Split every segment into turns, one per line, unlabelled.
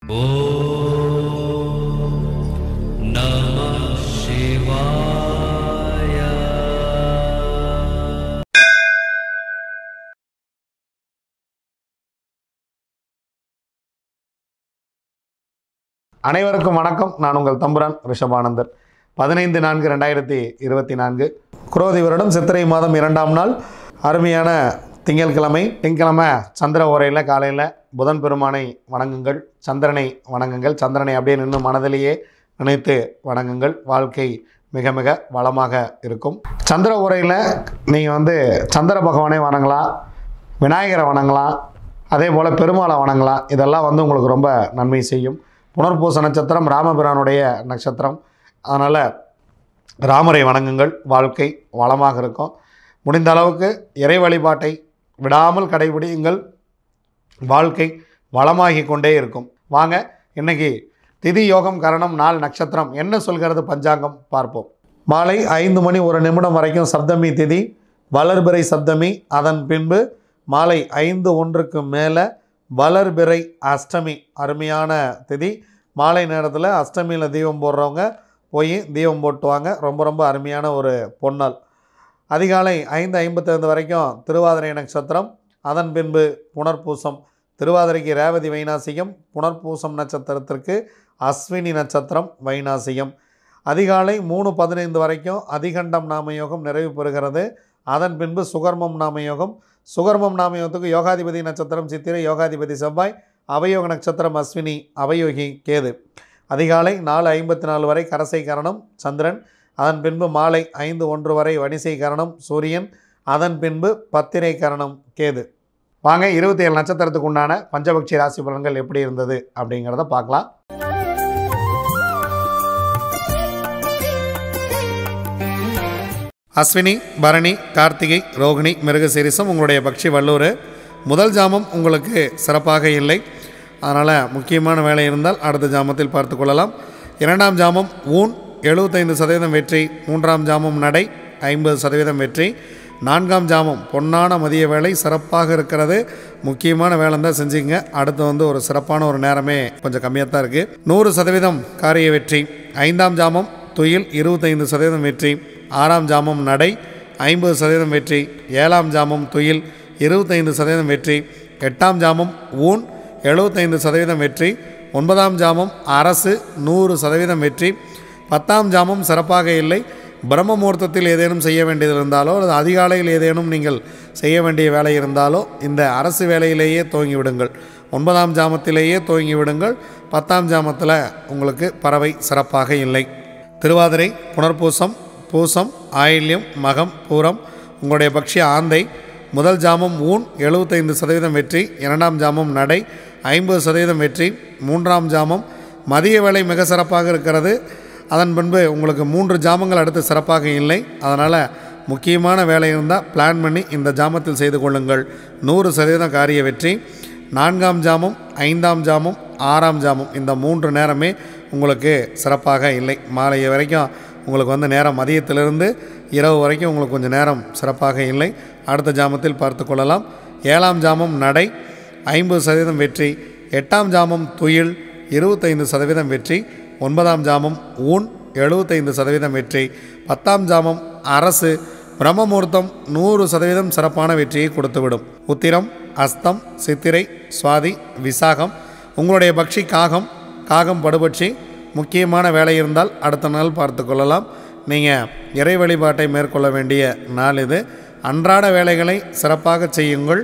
ஓம் நம சிவாய.
அனைவருக்கும் வணக்கம். நான் உங்கள் தம்புரான் ரிஷபானந்தர். 15/4/2024 குரோதி வருடம் சித்திரை மாதம் 2ஆம் நாள் அருமையான திங்கட்கிழமை. சந்திர ஓரையில் காலையில் புதன் பெருமானை வணங்குங்கள், சந்திரனை வணங்குங்கள். சந்திரனை அப்படியே நின்று மனதிலேயே நினைத்து வணங்குங்கள். வாழ்க்கை மிக மிக வளமாக இருக்கும். சந்திர ஓரையில் நீங்கள் சந்திர பகவானை வணங்கலாம், விநாயகரை வணங்கலாம், அதே போல் பெருமாளை வணங்கலாம். இதெல்லாம் உங்களுக்கு ரொம்ப நன்மை செய்யும். புனர்பூச நட்சத்திரம் ராமபிரானுடைய நட்சத்திரம். அதனால் ராமரை வணங்குங்கள், வாழ்க்கை வளமாக இருக்கும். முடிந்த அளவுக்கு இறை வழிபாட்டை விடாமல் கடைபிடியுங்கள், வாழ்க்கை வளமாகி கொண்டே இருக்கும். வாங்க, இன்னைக்கு திதி யோகம் கரணம் நாள் நட்சத்திரம் என்ன சொல்கிறது பஞ்சாங்கம் பார்ப்போம். மாலை 5:01 வரைக்கும் சப்தமி திதி, வளர்பிறை சப்தமி. அதன் பின்பு மாலை 5:01 மேலே வளர்பிறை அஷ்டமி. அருமையான திதி. மாலை நேரத்தில் அஷ்டமியில் தீபம் போடுறவங்க போய் தீபம் போட்டுவாங்க. ரொம்ப ரொம்ப அருமையான ஒரு பொன்னாள். அதிகாலை 5:55 வரைக்கும் திருவாதிரை நட்சத்திரம். அதன் பின்பு புனர்பூசம். திருவாதிரைக்கு ரேவதி வைநாசிகம், புனர்பூசம் நட்சத்திரத்திற்கு அஸ்வினி நட்சத்திரம் வைநாசிகம். அதிகாலை 3:15 வரைக்கும் அதிகண்டம் நாமயோகம் நிறைவு பெறுகிறது. அதன் பின்பு சுகர்மம் நாமயோகம். சுகர்மம் நாமயோகத்துக்கு யோகாதிபதி நட்சத்திரம் சித்திரை, யோகாதிபதி செவ்வாய், அவயோக நட்சத்திரம் அஸ்வினி, அவயோகி கேது. அதிகாலை 4:54 வரை கரசை கரணம் சந்திரன். அதன் பின்பு மாலை 5:01 வரை வணிசை கரணம் சூரியன். அதன் பின்பு பத்திரை கரணம் கேது. வாங்க, 27 நட்சத்திரத்துக்கு உண்டான பஞ்சபக்ஷி ராசி பலன்கள் எப்படி இருந்தது அப்படிங்கிறத பார்க்கலாம். அஸ்வினி, பரணி, கார்த்திகை, ரோகிணி, மிருகசீரிசம் உங்களுடைய பக்ஷி வல்லூர். முதல் ஜாமம் உங்களுக்கு சிறப்பாக இல்லை, அதனால் முக்கியமான வேலை இருந்தால் அடுத்த ஜாமத்தில் பார்த்து கொள்ளலாம். 2ஆம் ஜாமம் ஊன் 75% வெற்றி. 3ஆம் ஜாமம் நடை 50% வெற்றி. 4ஆம் ஜாமம் பொன்னான மதிய வேலை சிறப்பாக இருக்கிறது. முக்கியமான வேலை தான் செஞ்சுங்க. அடுத்து ஒரு சிறப்பான ஒரு நேரமே கொஞ்சம் கம்மியாக தான் இருக்குது. 100% காரிய வெற்றி. 5ஆம் ஜாமம் துயில் 25% வெற்றி. 6ஆம் ஜாமம் நடை 50% வெற்றி. 7ஆம் ஜாமம் துயில் 25% வெற்றி. 8ஆம் ஜாமம் ஊன் 75% வெற்றி. 9ஆம் ஜாமம் அரசு 100% வெற்றி. 10ஆம் ஜாமம் சிறப்பாக இல்லை. பிரம்ம முகூர்த்தத்தில் ஏதேனும் செய்ய வேண்டியது இருந்தாலோ அல்லது அதிகாலையில் ஏதேனும் நீங்கள் செய்ய வேண்டிய வேலை இருந்தாலோ இந்த அரசு வேலையிலேயே துவங்கி விடுங்கள். 9ஆம் ஜாமத்திலேயே துவங்கி விடுங்கள். 10ஆம் ஜாமத்தில் உங்களுக்கு பறவை சிறப்பாக இல்லை. திருவாதிரை, புனர்பூசம், பூசம், ஆயில்யம், மகம், பூரம் உங்களுடைய பக்ஷி ஆந்தை. முதல் ஜாமம் ஊன் 75% வெற்றி. 2ஆம் ஜாமம் நடை 50% வெற்றி. 3ஆம் ஜாமம் மதிய வேலை மிக சிறப்பாக இருக்கிறது. அதன் பின்பு உங்களுக்கு 3 ஜாமங்கள் அடுத்து சிறப்பாக இல்லை. அதனால் முக்கியமான வேலை இருந்தால் பிளான் பண்ணி இந்த ஜாமத்தில் செய்து கொள்ளுங்கள். 100% காரிய வெற்றி. 4ஆம் ஜாமம், 5ஆம் ஜாமம், 6ஆம் ஜாமம் இந்த 3 நேரமே உங்களுக்கு சிறப்பாக இல்லை. மாலை வரைக்கும் உங்களுக்கு நேரம் மதியத்திலிருந்து இரவு வரைக்கும் உங்களுக்கு கொஞ்சம் நேரம் சிறப்பாக இல்லை. அடுத்த ஜாமத்தில் பார்த்து கொள்ளலாம். 7ஆம் ஜாமம் நடை 50% வெற்றி. 8ஆம் ஜாமம் துயில் 25% வெற்றி. 9ஆம் ஜாமம் ஊன் 75% வெற்றி. 10ஆம் ஜாமம் அரசு பிரம்ம முகூர்த்தம் 100% சிறப்பான வெற்றியை கொடுத்துவிடும். உத்திரம், அஸ்தம், சித்திரை, சுவாதி, விசாகம் உங்களுடைய பக்ஷி காகம். காகம் படுபட்சி. முக்கியமான வேலை இருந்தால் அடுத்த நாள் பார்த்து கொள்ளலாம். நீங்கள் இறை வழிபாட்டை மேற்கொள்ள வேண்டிய நாள் இது. அன்றாட வேலைகளை சிறப்பாக செய்யுங்கள்.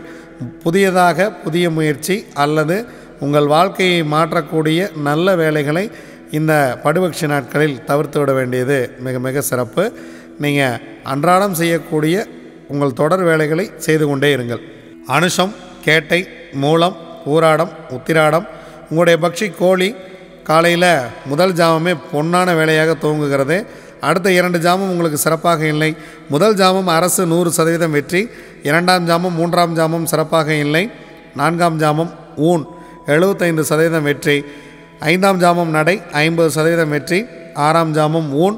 புதிய முயற்சி அல்லது உங்கள் வாழ்க்கையை மாற்றக்கூடிய நல்ல வேலைகளை இந்த படுபக்ஷி நாட்களில் தவிர்த்து விட வேண்டியது மிக மிக சிறப்பு. நீங்கள் அன்றாடம் செய்யக்கூடிய உங்கள் தொடர் வேலைகளை செய்து கொண்டே இருங்கள். அனுஷம், கேட்டை, மூலம், பூராடம், உத்திராடம் உங்களுடைய பக்ஷி கோழி. காலையில் முதல் ஜாமமே பொன்னான வேலையாக துவங்குகிறது. அடுத்த 2 ஜாமம் உங்களுக்கு சிறப்பாக இல்லை. முதல் ஜாமம் அரசு 100% வெற்றி. 2ஆம் ஜாமம், 3ஆம் ஜாமம் சிறப்பாக இல்லை. 4ஆம் ஜாமம் ஊன் 75% வெற்றி. 5ஆம் ஜாமம் நடை 50% வெற்றி. 6ஆம் ஜாமம் ஊன்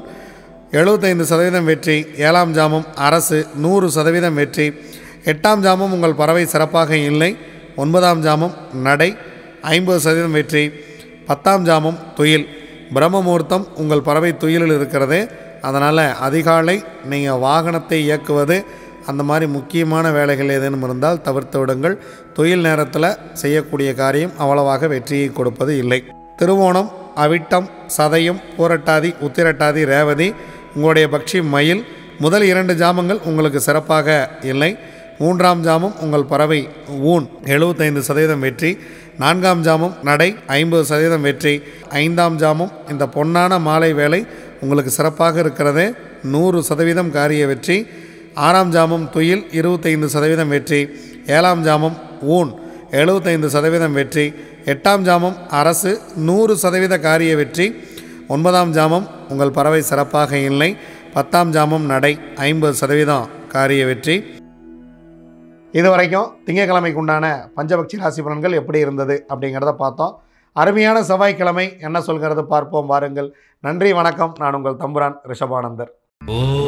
75% வெற்றி. 7ஆம் ஜாமம் அரசு 100% வெற்றி. 8ஆம் ஜாமம் உங்கள் பறவை சிறப்பாக இல்லை. 9ஆம் ஜாமம் நடை 50% வெற்றி. 10ஆம் ஜாமம் துயில். பிரம்ம முகூர்த்தம் உங்கள் பறவை துயிலில் இருக்கிறது. அதனால் அதிகாலை நீங்கள் வாகனத்தை இயக்குவது அந்த மாதிரி முக்கியமான வேலைகள் ஏதேனும் இருந்தால் தவிர்த்து விடுங்கள். துயில் நேரத்தில் செய்யக்கூடிய காரியம் அவ்வளவாக வெற்றியை கொடுப்பது இல்லை. திருவோணம், அவிட்டம், சதயம், பூரட்டாதி, உத்திரட்டாதி, ரேவதி உங்களுடைய பட்சி மயில். முதல் 2 ஜாமங்கள் உங்களுக்கு சிறப்பாக இல்லை. 3ஆம் ஜாமம் உங்கள் பறவை ஊன் 75% வெற்றி. 4ஆம் ஜாமம் நடை 50% வெற்றி. 5ஆம் ஜாமம் இந்த பொன்னான மாலை வேலை உங்களுக்கு சிறப்பாக இருக்கிறது, 100% காரிய வெற்றி. 6ஆம் ஜாமம் துயில் 25% வெற்றி. 7ஆம் ஜாமம் ஊன் 75% வெற்றி. 8ஆம் ஜாமம் அரசு 100% காரிய வெற்றி. 9ஆம் ஜாமம் உங்கள் பறவை சிறப்பாக இல்லை. 10ஆம் ஜாமம் நடை 50% காரிய வெற்றி. இதுவரைக்கும் திங்கட்கிழமைக்கு உண்டான பஞ்சபக்ஷி ராசி பலன்கள் எப்படி இருந்தது அப்படிங்கிறத பார்த்தோம். அருமையான செவ்வாய்க்கிழமை என்ன சொல்கிறது பார்ப்போம் வாருங்கள். நன்றி, வணக்கம். நான் உங்கள் தம்புரான் ரிஷபானந்தர்.